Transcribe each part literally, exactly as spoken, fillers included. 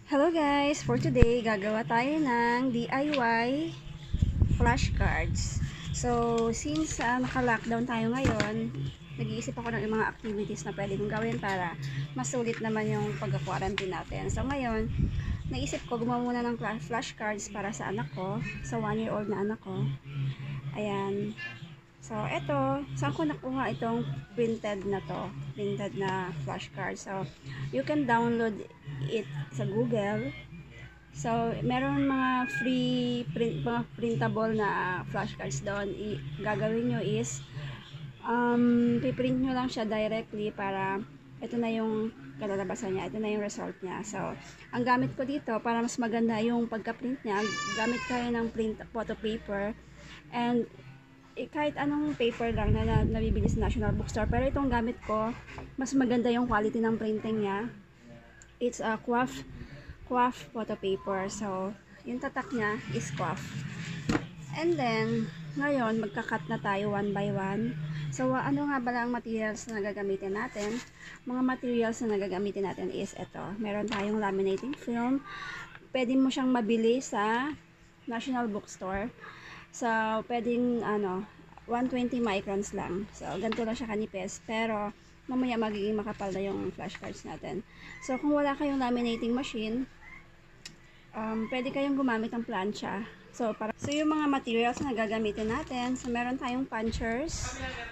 Hello guys! For today, gagawa tayo ng D I Y flashcards. So, since uh, naka-lockdown tayo ngayon, nag-iisip ako ng mga activities na pwede kong gawin para masulit naman yung pag-quarantine natin. So, ngayon, naisip ko gumawa muna ng flashcards para sa anak ko, sa one year old na anak ko. Ayan. So, eto, saan ko nakuha itong printed na to? Printed na flashcard. So, you can download it sa Google. So, meron mga free print, mga printable na flashcards doon. I, gagawin nyo is, um, piprint nyo lang siya directly para ito na yung kalalabasan niya. Ito na yung result niya. So, ang gamit ko dito, para mas maganda yung pagka-print niya, gamit kayo ng print photo paper. And, eh, kahit anong paper lang na, na nabibili sa National Bookstore, pero itong gamit ko, mas maganda yung quality ng printing niya. It's a Quaff Quaff photo paper. So, yung tatak niya is Quaff. And then, ngayon, magka-cut na tayo one by one. So, ano nga ba ang materials na gagamitin natin? Mga materials na gagamitin natin is ito. Meron tayong laminating film. Pwede mo siyang mabili sa National Bookstore. So, pwedeng, ano, one twenty microns lang. So, ganito lang siya kanipis. Pero, mamaya magiging makapal na yung flashcards natin. So, kung wala kayong laminating machine, um, pwede kayong gumamit ng plancha. So, para, so, yung mga materials na gagamitin natin, so, meron tayong punchers.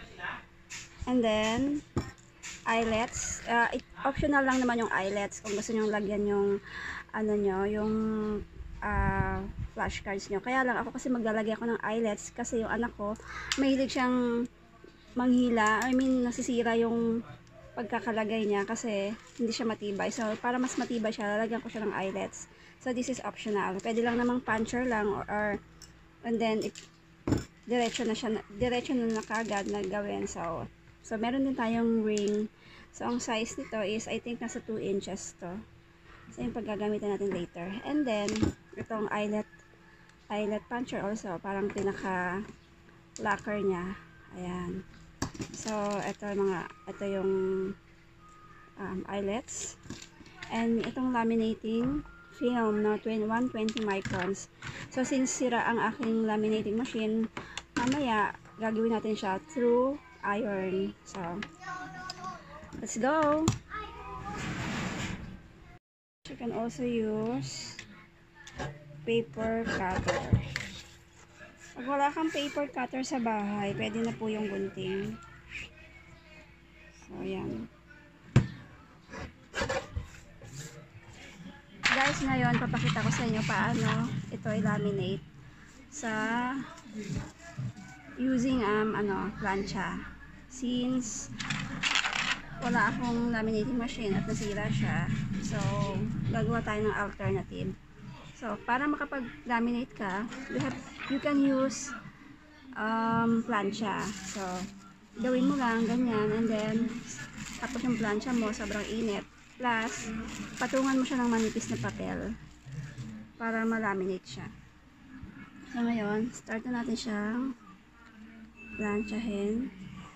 And then, eyelets. Uh, it, optional lang naman yung eyelets. Kung gusto nyo lagyan yung, ano nyo, yung, uh, flashcards nyo. Kaya lang ako kasi maglalagay ako ng eyelets kasi yung anak ko mahilig siyang manghila. I mean, nasisira yung pagkakalagay niya kasi hindi siya matibay. So, para mas matibay siya, lalagyan ko siya ng eyelets. So, this is optional. Pwede lang namang puncher lang or, or and then it, diretso na siya, diretso na nakagad na gawin. So, so, meron din tayong ring. So, ang size nito is, I think, nasa two inches to. So, yung paggagamitin natin later. And then, itong eyelet eyelet puncher also, parang pinaka locker niya. Ayan. So, ito mga, ito yung um, eyelets. And itong laminating film na one twenty microns. So, since sira ang aking laminating machine, mamaya, gagawin natin siya through iron. So, let's go! You can also use paper cutter. Pag wala kang paper cutter sa bahay, pwede na po yung gunting. So, yan. Guys, ngayon, papakita ko sa inyo paano ito i-laminate sa using um, ano, plancha. Since wala akong laminating machine at nasira siya, so, gagawa tayo ng alternative. So, para makapag-laminate ka, you, have, you can use um, plancha. So, gawin mo lang ganyan and then, tapos yung plancha mo, sobrang init. Plus, patungan mo siya ng manipis na papel para malaminate siya. So, ngayon, start na natin siyang planchahin.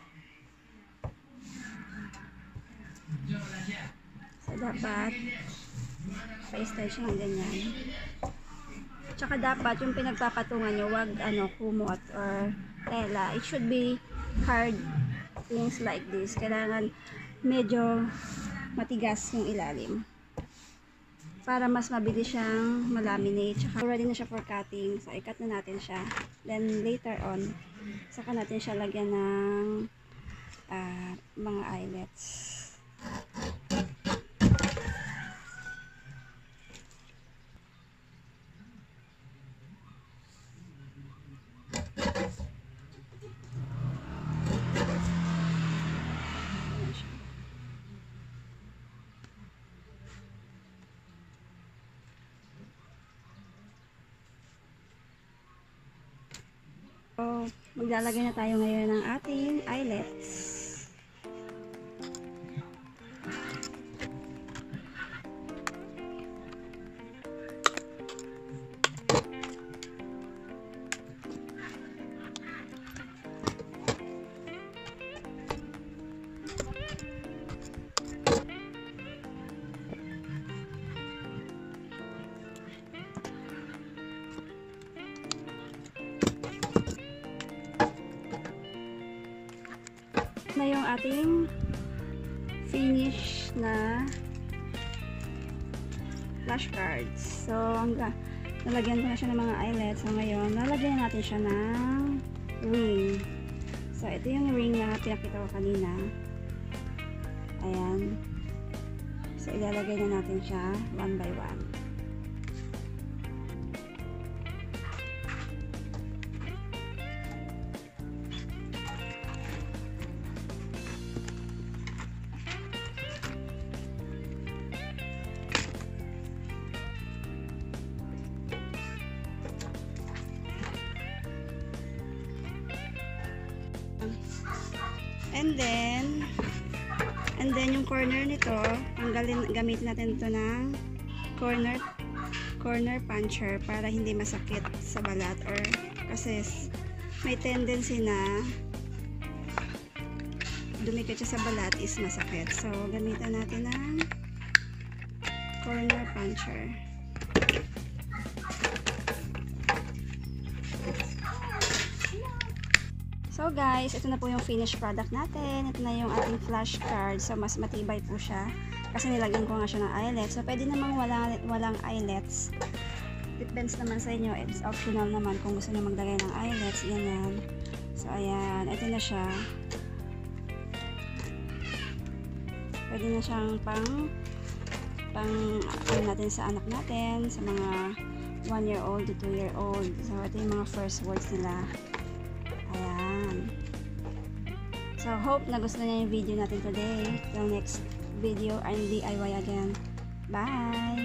So, dapat pa-style siya ng ganyan. Tsaka dapat yung pinagpapatungan nyo, wag ano, kumot or tela. It should be hard things like this. Kailangan medyo matigas yung ilalim para mas mabilis siyang malaminate. Tsaka ready na siya for cutting. So, i-cut na natin siya. Then, later on, saka natin siya lagyan ng uh, mga eyelets. So, maglalagay na tayo ngayon ng ating eyelets. ating finish na flashcards. So, hanggang nalagyan ko na siya ng mga eyelets. So, ngayon, nalagyan natin siya ng ring. So, ito yung ring na pinakita ko kanina. Ayan. So, ilalagay na natin siya one by one. And then, and then yung corner nito, tanggalin, gamitin natin ito ng corner, corner puncher para hindi masakit sa balat, or kasi may tendency na dumikit siya sa balat is masakit. So, gamitan natin ng corner puncher. So guys, ito na po yung finished product natin. Ito na yung ating flashcard. So mas matibay po siya kasi nilagyan ko nga siya ng eyelets. So pwede namang walang, walang eyelets. Depends naman sa inyo. It's optional naman kung gusto nyo maglagay ng eyelets. Yan. So ayan, ito na siya. Pwede na siyang pang pang ano natin sa anak natin, sa mga one year old to two year old. So ito yung mga first words nila. Ayan. So, hope na gusto niyo yung video natin today. Till next video, I'm D I Y again. Bye!